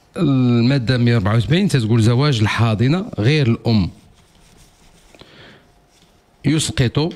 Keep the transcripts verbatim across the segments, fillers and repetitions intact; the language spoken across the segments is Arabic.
الماده مئة وأربعة وسبعين تتقول زواج الحاضنه غير الام يسقط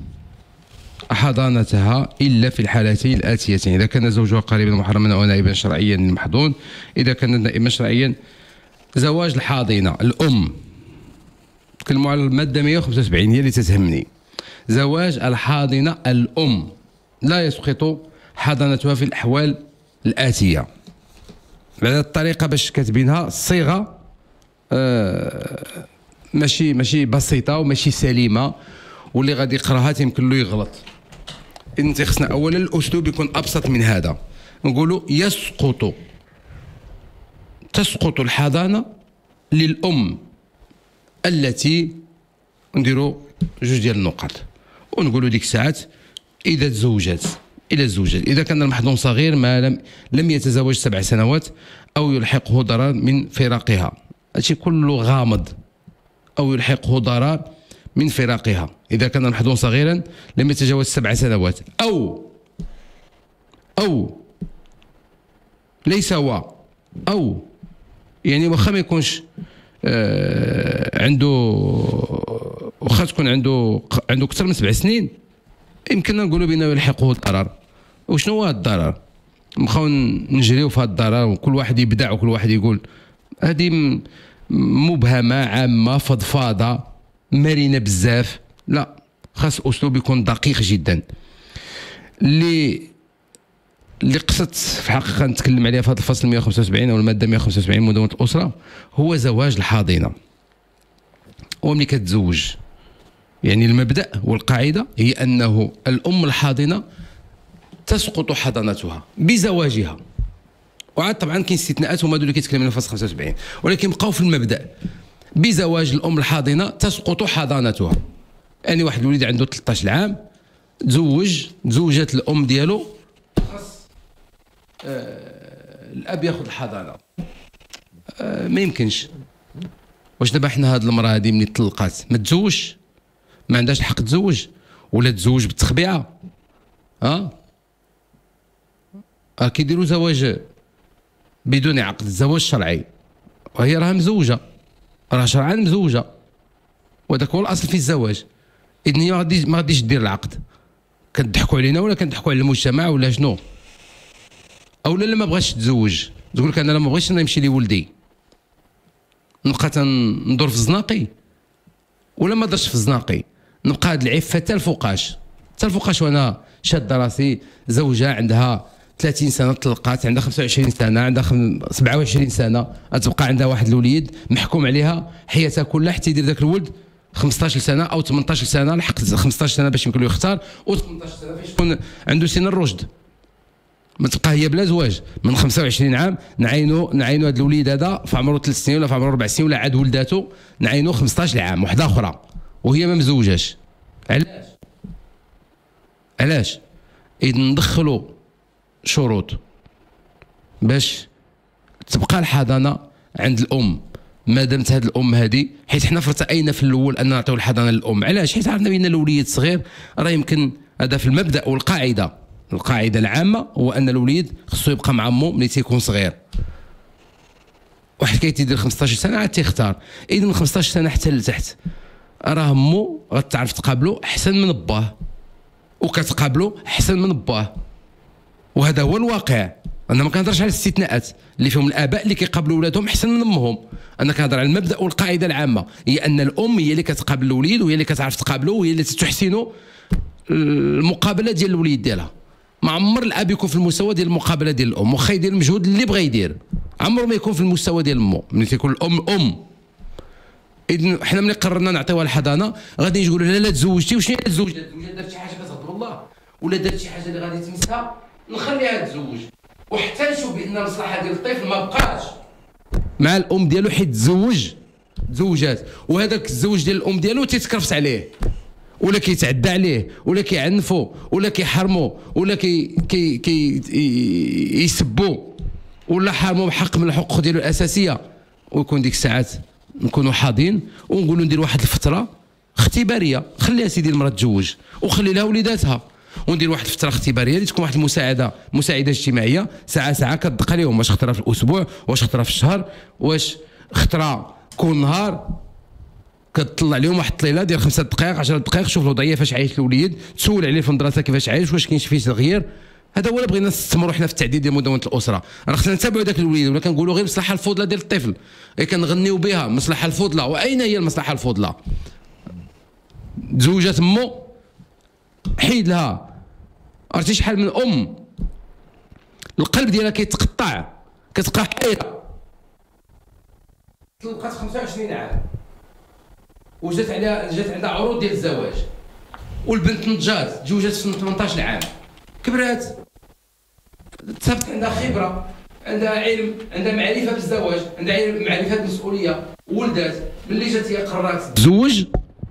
حضانتها الا في الحالتين الاتيتين: اذا كان زوجها قريبا محرما او نائبا شرعيا للمحظون. اذا كان نائبا شرعيا، زواج الحاضنه الام، نتكلموا على الماده مئة وخمسة وسبعين هي اللي تتهمني. زواج الحاضنه الام لا يسقط حضانتها في الاحوال الاتيه. بهذه الطريقه باش كاتبينها الصيغه آه ماشي ماشي بسيطه وماشي سليمه، واللي غادي يقراها يمكن له يغلط. انت خصنا اولا الاسلوب يكون ابسط من هذا، نقولوا يسقط، تسقط الحضانه للام التي، نديروا جوج ديال النقط ونقولوا ديك الساعات اذا تزوجت الى تزوجت اذا كان المحظون صغير ما لم لم يتزوج سبع سنوات او يلحقه ضرر من فراقها. هادشي كله غامض. او يلحقه ضرر من فراقها. اذا كان المحظون صغيرا لم يتجاوز سبع سنوات او او ليس هو او يعني واخا ما يكونش آه عنده، واخا تكون عنده عنده اكثر من سبع سنين، يمكننا نقولوا بانه يلحقه الضرر. وشنو هو الضرر؟ نبقاو نجريو في هذا الضرر وكل واحد يبدع وكل واحد يقول. هذه مبهمه عامه فضفاضه مرنه بزاف. لا، خاص اسلوب يكون دقيق جدا. اللي اللي قصدت في حقيقه نتكلم عليها في هذا الفصل مئة وخمسة وسبعين او الماده مئة وخمسة وسبعين من مدونه الاسره هو زواج الحاضنه. وملي كتزوج يعني المبدا والقاعده هي انه الام الحاضنه تسقط حضانتها بزواجها. وعاد طبعا كاين استثناءات هما اللي كيتكلم عليهم في الفصل خمسة وسبعين، ولكن بقاو في المبدا بزواج الام الحاضنه تسقط حضانتها. يعني واحد الوليد عنده ثلاثطاش عام تزوج، تزوجت الام ديالو، خاص آه الاب ياخذ الحضانه. آه ما يمكنش. واش دابا حنا هاد المراه هادي ملي طلقات ما تزوجش؟ ما عندهاش الحق تزوج ولا تزوج بالتخبيعه؟ ها أه؟ كيديروا زواج بدون عقد، الزواج الشرعي، وهي راها مزوجه، راه شرعا مزوجه، وهذاك هو الاصل في الزواج. اذن هي ما غاديش ما غاديش دير العقد. كتضحكوا علينا ولا كنضحكوا على المجتمع ولا شنو؟ او لا ما بغاش تزوج تقول لك انا ما بغيتش نمشي لولدي، نبقى تندور في الزناقي ولا ما درتش في الزناقي، نبقى هاد العفه حتى الفوقاش حتى الفوقاش وانا شاد راسي. زوجه عندها ثلاثين سنه طلقات، عندها خمسة وعشرين سنه، عندها سبعة وعشرين سنه، غتبقى عندها واحد الوليد محكوم عليها حياتها كلها حتى يدير ذاك الولد خمسطاش سنه او ثمنطاش سنه، لحق خمسطاش سنه باش يمكن له يختار، و ثمنطاش سنه باش يكون عنده سن الرشد. ما تبقى هي بلا زواج من خمسة وعشرين عام. نعينو نعينو هذا الوليد هذا في عمره ثلاث سنين ولا في عمره اربع سنين ولا عاد ولداتو نعينو خمسطاش عام وحده اخرى وهي ما مزوجاش. علاش؟ علاش؟ اذا ندخلوا شروط باش تبقى الحضانه عند الام ما دامت هذه الام هذه، حيت حنا فرتأينا في الاول ان نعطيو الحضانه للام. علاش؟ حيت عرفنا بان الوليد صغير راه يمكن، هذا في المبدا والقاعده، القاعده العامه هو ان الوليد خصو يبقى مع امه ملي تيكون صغير. واحد كيتيدير خمسطاش سنه عاد تيختار. اذا من خمسطاش سنه حتى لتحت راه امه غتعرف تقابلو احسن من باه، وكتقابلو احسن من باه، وهذا هو الواقع. انا ما كنهضرش على الاستثناءات اللي فيهم الاباء اللي كيقابلوا ولادهم احسن من امهم. انا كنهضر على المبدا والقاعده العامه، هي ان الام هي اللي كتقابل الوليد وهي اللي كتعرف تقابله وهي اللي تحسن المقابله ديال الوليد ديالها. ما عمر الاب يكون في المستوى ديال المقابله ديال الام، واخا يدير المجهود اللي بغى يدير عمره ما يكون في المستوى ديال امه ملي تيكون الام ام. اذن حنا ملي قررنا نعطيوها الحضانه غادي يقولوا لا لا تزوجتي. وشنو هي تزوجت؟ درت شي حاجه كتغضب الله ولا درت شي حاجه اللي غادي تمسها نخليها تزوج، وحتى نشوف بان المصلحه ديال الطفل ما بقاش مع الام ديالو حيت تزوج تزوجات، وهذاك الزوج ديال الام ديالو تيتكرفس عليه ولا كيتعدى عليه ولا كيعنفو ولا كيحرمو ولا كي كي كي يسبو ولا حرمو بحق من الحقوق ديالو الاساسيه. ويكون ديك الساعات نكونوا حاضين ونقولوا ندير واحد الفتره اختباريه، خليها سيدي المراه تزوج وخلي لها وليداتها. وندير واحد الفتره اختباريه اللي تكون واحد المساعده مساعده اجتماعيه ساعه ساعه كتدق عليهم، واش خطره في الاسبوع، واش خطره في الشهر، واش خطره كل نهار، كتطلع لهم واحد الطليله ديال خمسة دقائق عشرة دقائق، شوف الوضعيه فاش عايش الوليد، تسول عليه في المدرسه كيفاش عايش، واش كاين شي تغيير. هذا هو اللي بغينا نستمروا حنا في التعديل ديال مدونه الاسره. راه خصنا نتابعوا ذاك الوليد، ولا كنقولوا غير المصلحه الفضلى ديال الطفل، كنغنيو بها المصلحه الفضلى. واين هي المصلحه الفضلى؟ تزوجات امو حيد لها، عرفتي شحال من ام القلب ديالها كيتقطع، كتبقى حيره، طلقات خمسة وعشرين عام وجات عليها جات عندها عروض ديال الزواج، والبنت نضجات تزوجات في ثمنطاش عام، كبرات، تصافت عندها خبره، عندها علم، عندها معرفه بالزواج، عندها علم معرفه بالمسؤوليه، ولدات. ملي جات هي قررت تزوج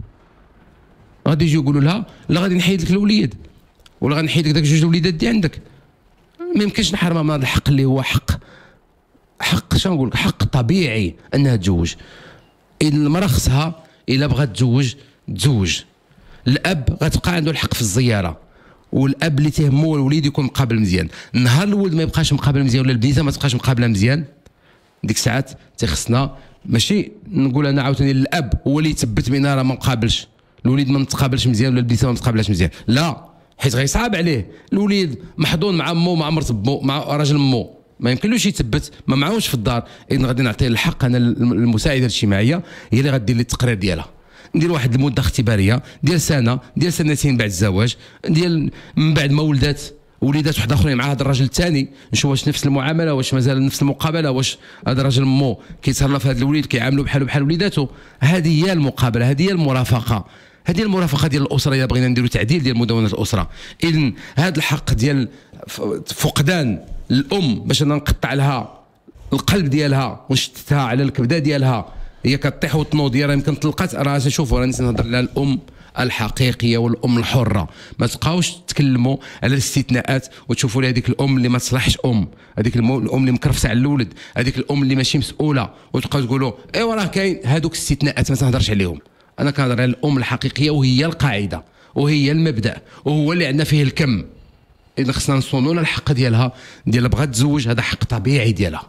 غادي يجيو يقولوا لها لا غادي نحيد لك الوليد، ولا غادي نحيد لك داك جوج الوليدات دي عندك. ما يمكنش نحرمها من هذا الحق اللي هو حق حق شنو نقول لك، حق طبيعي انها تزوج. المراه خصها الا بغات تزوج تزوج. الاب غتبقى عنده الحق في الزياره، والاب اللي تيهمو الوليد يكون مقابل مزيان. النهار الولد ما يبقاش مقابل مزيان ولا البنيته ما تبقاش مقابله مزيان، ديك الساعات تيخصنا ماشي نقول انا عاوتاني الاب هو اللي يثبت بان راه ما مقابلش الوليد، ما متقابلش مزيان ولا البنيته ما متقابلاش مزيان، لا، حيت غيصعب عليه. الوليد محضون مع مو مع مرت بو مع راجل مو، ما يمكنلوش يثبت، ما معاوش في الدار. اذا غادي نعطيه الحق انا المساعده الاجتماعيه هي اللي غدير لي التقرير ديالها. ندير واحد المده اختباريه ديال سنه ديال سنتين بعد الزواج، ديال من بعد ما ولدات وليدات واحد اخرين مع هذا الراجل الثاني، نشوف واش نفس المعامله، واش مازال نفس المقابله، واش هذا الراجل مو كيتصرف في هذا الوليد كيعاملوا بحاله بحال وليداته. هذه هي المقابله، هذه هي المرافقه، هذه المرافقه ديال الاسره. اذا بغينا نديروا تعديل ديال مدونه الاسره، اذا هذا الحق ديال فقدان الام باش انا نقطع لها القلب ديالها ونشتتها على الكبده ديالها، هي كطيح وتنوض ديالها يمكن طلقات. راه شوفوا راني نهضر على الام الحقيقيه والام الحره، ما تبقاوش تكلموا على الاستثناءات وتشوفوا لي هذيك الام اللي ما تصلحش ام، هذيك الام اللي مكرفسه على الاولد، هذيك الام اللي ماشي مسؤوله، وتبقاو تقولوا ايوا راه كاين هذوك الاستثناءات ما تنهضرش عليهم. انا كنهضر على الام الحقيقيه وهي القاعده وهي المبدا وهو اللي عندنا فيه الكم. اذا خصنا نصونوا لها الحق ديالها، ديال بغات تزوج هذا حق طبيعي ديالها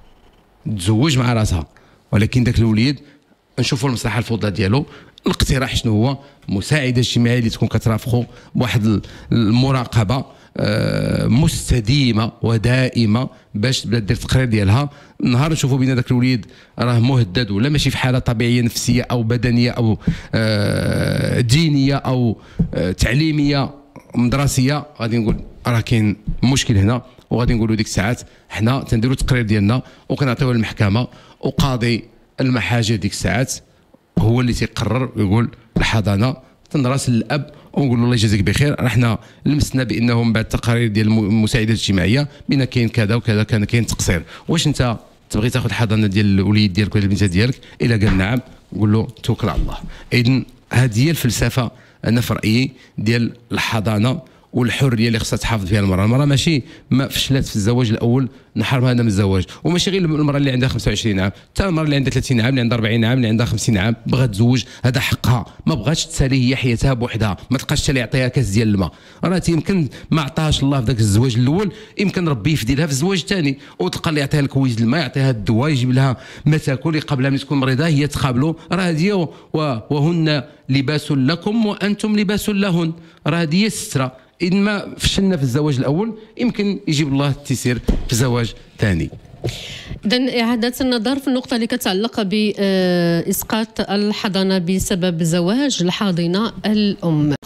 تزوج مع راسها، ولكن ذاك الوليد نشوفوا المصلحه الفضلى ديالو. الاقتراح شنو هو؟ مساعده اجتماعيه اللي تكون كترافقوا بواحد المراقبه مستديمه ودائمه باش تبدا دير التقرير ديالها. نهار نشوفوا بين ذاك الوليد راه مهدد ولا ماشي في حاله طبيعيه نفسيه او بدنيه او دينيه او تعليميه مدرسيه، غادي نقول راه كاين مشكل هنا، وغادي نقولوا ديك الساعات حنا تنديروا التقرير ديالنا وكنعطيوه للمحكمه، وقاضي المحاجر ديك الساعات هو اللي تيقرر ويقول الحضانه. تنراسل الاب ونقول له الله يجازيك بخير، راه حنا لمسنا بانه من بعد التقارير ديال المساعدات الاجتماعيه بان كاين كذا وكذا، كان كاين تقصير، واش انت تبغي تاخذ الحضانه ديال الوليد ديالك ولا البنت ديالك؟ الا قال نعم قول له توكل على الله. اذا هذه هي الفلسفه انا في رايي ديال الحضانه والحريه اللي خصها تحافظ فيها المراه. المراه ماشي ما فشلت في الزواج الاول نحرمها من الزواج، وماشي غير المراه اللي عندها خمسة وعشرين عام، حتى المراه اللي عندها ثلاثين عام، اللي عندها أربعين عام، اللي عندها خمسين عام بغات تزوج هذا حقها. ما بغاتش تسالي هي حياتها بوحدها، ما تلقاش حتى اللي يعطيها كاس ديال الماء، راه يمكن ما عطاهاش الله في ذاك الزواج الاول، يمكن ربي يفدي لها في الزواج الثاني، وتلقى اللي يعطيها الكويز الماء، يعطيها الدواء، يجيب لها ما تاكل قبل ما تكون مريضه هي تقابلوا. راه هذه وهن لباس لكم وانتم لباس لهن، راه هذه هي الستره. إذا ما فشلنا في الزواج الأول يمكن يجيب الله التيسير في زواج ثاني. إذن إعادة النظر في النقطة اللي كتعلق بإسقاط الحضانة بسبب زواج الحاضنة الأم.